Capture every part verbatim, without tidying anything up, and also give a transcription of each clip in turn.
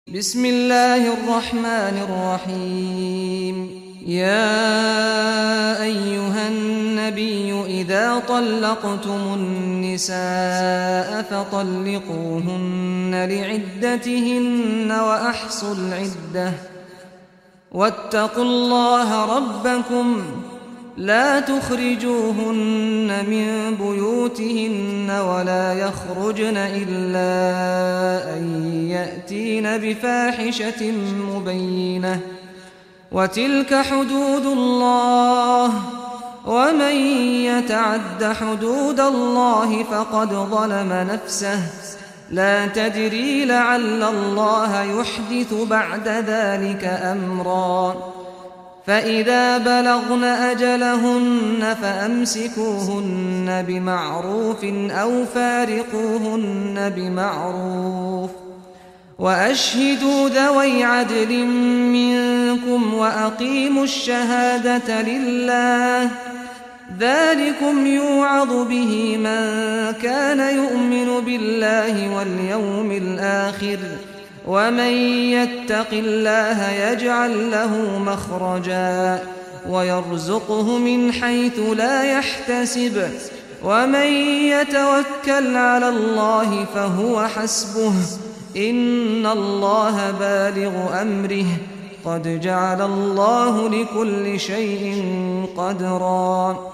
بسم الله الرحمن الرحيم. يا أيها النبي إذا طلقتم النساء فطلقوهن لعدتهن وأحصوا العدة واتقوا الله ربكم لا تخرجوهن من بيوتهن ولا يخرجن إلا أن يأتين بفاحشة مبينة وتلك حدود الله ومن يتعد حدود الله فقد ظلم نفسه لا تدري لعل الله يحدث بعد ذلك أمرا فإذا بلغن أجلهن فأمسكوهن بمعروف أو فارقوهن بمعروف وأشهدوا ذوي عدل منكم وأقيموا الشهادة لله ذلكم يوعظ به من كان يؤمن بالله واليوم الآخر ومن يتق الله يجعل له مخرجا ويرزقه من حيث لا يحتسب ومن يتوكل على الله فهو حسبه إن الله بالغ أمره قد جعل الله لكل شيء قدرا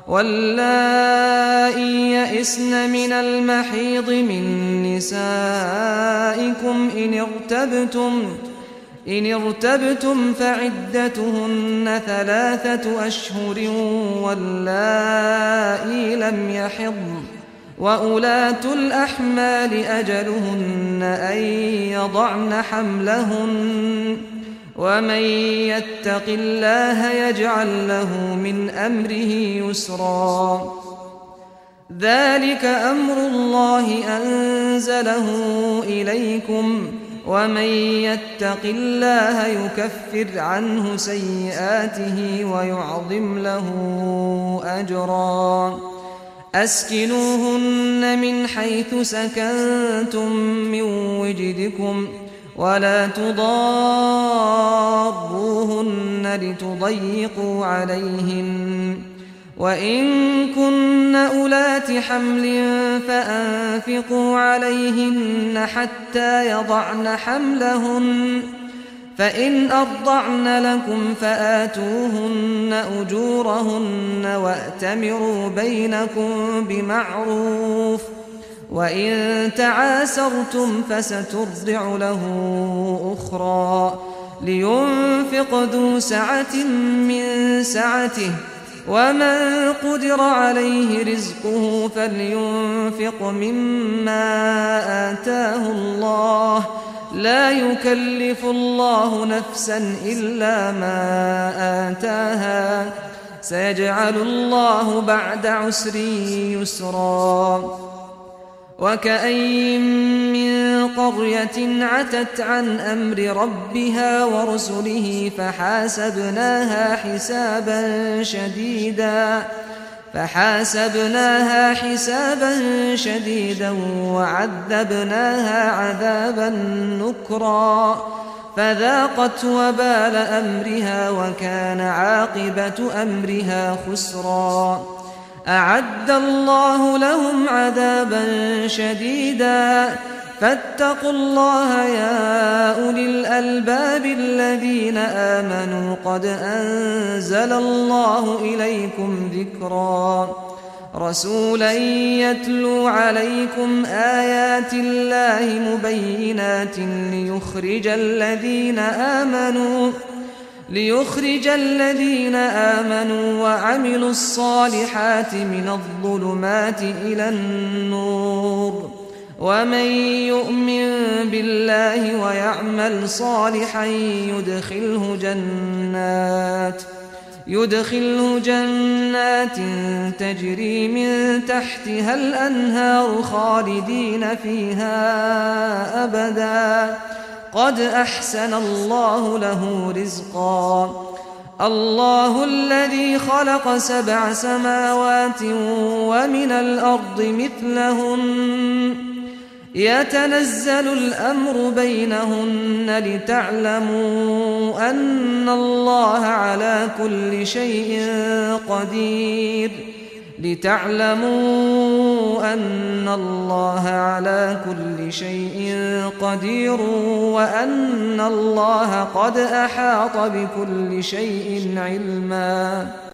واللائي يئسن من المحيض من نسائكم إن ارتبتم إن ارتبتم فعدتهن ثلاثة أشهر واللائي لم يحضن وأولاة الأحمال أجلهن أن يضعن حملهن ومن يتق الله يجعل له من أمره يسرا ذلك أمر الله أنزله إليكم ومن يتق الله يكفر عنه سيئاته ويعظم له أجرا أسكنوهن من حيث سكنتم من وجدكم ولا تضاروهن لتضيقوا عليهن وإن كن أولات حمل فأنفقوا عليهن حتى يضعن حملهن فإن أرضعن لكم فآتوهن أجورهن وأتمروا بينكم بمعروف وإن تعاسرتم فسترضع له أخرى لينفق ذو سعة من سعته ومن قدر عليه رزقه فلينفق مما آتاه الله لا يكلف الله نفسا إلا ما آتاها سيجعل الله بعد عسر يسرا وكأين من قرية عتت عن أمر ربها ورسله فحاسبناها حسابا شديدا فحاسبناها حسابا شديدا وعذبناها عذابا نكرا فذاقت وبال أمرها وكان عاقبة أمرها خسرا أعد الله لهم عذابا شديدا فاتقوا الله يا أولي الألباب الذين آمنوا قد أنزل الله إليكم ذكرا رسولا يتلو عليكم آيات الله مبينات ليخرج الذين آمنوا ليخرج الذين آمنوا وعملوا الصالحات من الظلمات إلى النور ومن يؤمن بالله ويعمل صالحا يدخله جنات يدخله جنات تجري من تحتها الأنهار خالدين فيها أبدا قد أحسن الله له رزقا الله الذي خلق سبع سماوات ومن الأرض مثلهن يتنزل الأمر بينهن لتعلموا أن الله على كل شيء قدير لتعلموا أن الله على كل شيء قدير وأن الله قد أحاط بكل شيء علما